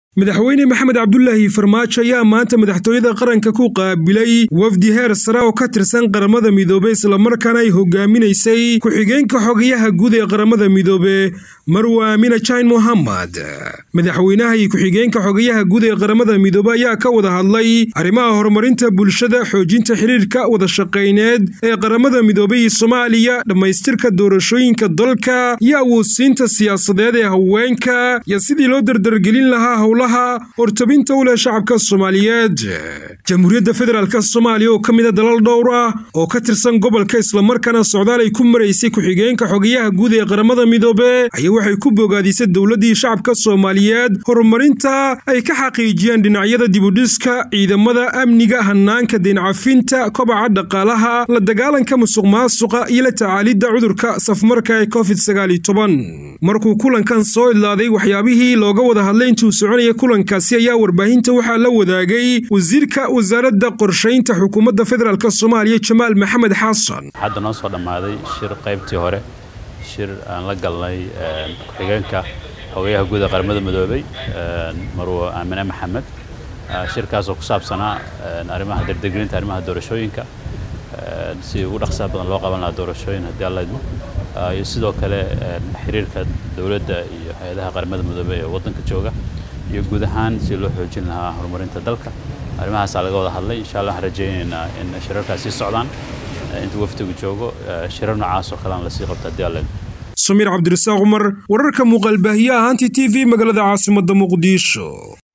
madaxweyne maxamed cabdullaahi farmaajo ayaa maanta madaxtooyada qaranka ku qaabilay wafdi heer sare oo ka tirsan qaramada midoobe islamarkaana ay hogaaminaysay ku-xigeenka xogayaha guud ee qaramada midoobe marwa aamina jain mohamed. madaxweynaha iyo ku-xigeenka xogayaha guud ee qaramada midoobe ayaa ka wada hadlay arrimaha horumarinta bulshada, xoojinta xiriirka wada shaqayneed ee qaramada midoobe iyo Soomaaliya, dhammaystirka doorashooyinka dalka iyo awoodsiinta siyaasadeed ee haweenka iyo sidii loo dardargelin lahaa howlaha hortabinta u leh shacabka Soomaaliyeed. Jamhuuriyadda Federaalka Soomaaliya oo ka mid ah dalal dhowr ah oo ka tirsan gobolka islamarkaana socdaal ay ku mareysay ku-xigeenka xogayaha guud ee qaramada midoobe ayaa waxay ku bogaadisay dowladii shacabka Soomaaliyeed horumarinta ay ka xaqiijiyeen dhinacyada dib u dhiska, ciidamada amniga, hanaanka deyn cafinta, kobaca dhaqaalaha, la dagaalanka musuqmaasuqa iyo la tacaalidda cudurka safmarka ee COVID-19. markuu kulankan soo idlaaday waxyaabihii looga wada hadlay intuu soconaya kulankaasi ayaa warbaahinta waxaa la wadaagay wasiirka wasaaradda qorshaynta xukuumadda federaalka Soomaaliya Jamaal Maxamed Xasan. hadda noo soo dhamaaday shir qaybtii hore, shir aan la galnay ku-xigeenka xogayaha guud ee qaramada midoobay marwa aamina maxamed, shirkaas oo ku saabsanaa arrimaha dardargelinta arrimaha doorashooyinka, si ugu dhaqsaha badan loo qaban lahaa doorashooyin haddii alla idmo, iyo sidoo kale xiriirka dowladda iyo hay'adaha qaramada midoobay ee waddanka jooga iyo guud ahaan si loo xoojin lahaa horumarinta dalka. arrimahaas laga wada hadlay. insha Allah waxaan rajaynaynaa in shirarkaasi sii socdaan inta wafdigu joogo, shirar noocaas oo kale aan la sii qabto haddii alla idmo. Samir Cabdirasaaq Umar, wararka muuqaal baahiyaha Hanti TV magaalada caasimadda Muqdisho.